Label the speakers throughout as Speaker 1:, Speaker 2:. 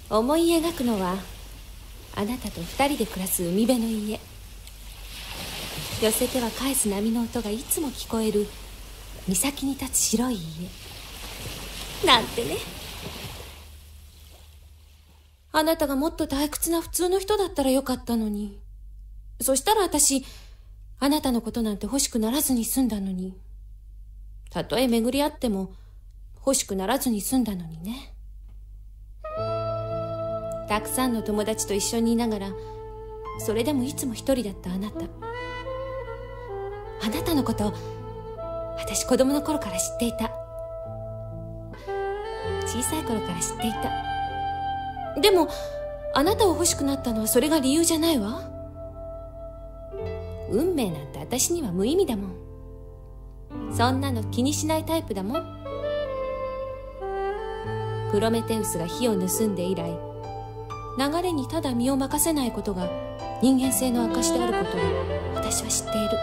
Speaker 1: 思い描くのはあなたと二人で暮らす海辺の家。寄せては返す波の音がいつも聞こえる岬に立つ白い家なんてね。あなたがもっと退屈な普通の人だったらよかったのに。そしたら私あなたのことなんて欲しくならずに済んだのに。たとえ巡り合っても欲しくならずに済んだのにね。たくさんの友達と一緒にいながらそれでもいつも一人だったあなた。あなたのこと私子供の頃から知っていた。小さい頃から知っていた。でもあなたを欲しくなったのはそれが理由じゃないわ。運命なんて私には無意味だもん。そんなの気にしないタイプだもん。プロメテウスが火を盗んで以来、流れにただ身を任せないことが人間性の証であることを私は知っている。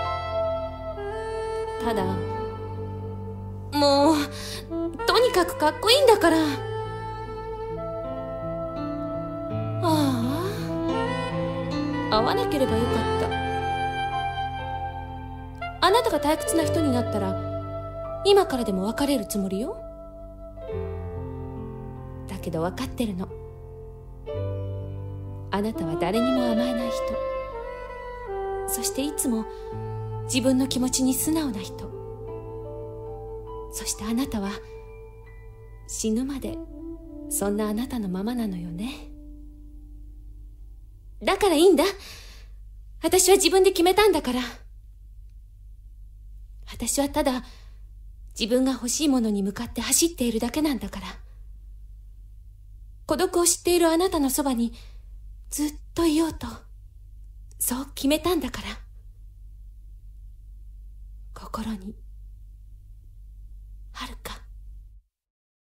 Speaker 1: ただもうとにかくかっこいいんだから。ああ、会わなければよかった。あなたが退屈な人になったら今からでも別れるつもりよ。だけど分かってるの。あなたは誰にも甘えない人。そしていつも自分の気持ちに素直な人。そしてあなたは死ぬまでそんなあなたのままなのよね。だからいいんだ。私は自分で決めたんだから。私はただ自分が欲しいものに向かって走っているだけなんだから。孤独を知っているあなたのそばにずっといようと、そう決めたんだから。心に